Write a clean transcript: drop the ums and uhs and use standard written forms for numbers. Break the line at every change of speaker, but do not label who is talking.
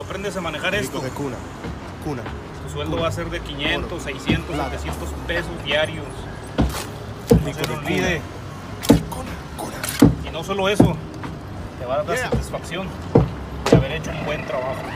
aprendes a manejar esto,
de cuna. Cuna.
tu sueldo va a ser de 500, 600,
Plata.
700 pesos diarios. No se
de
lo olvide.
Cuna.
Y no solo eso, te va a dar satisfacción de haber hecho un buen trabajo.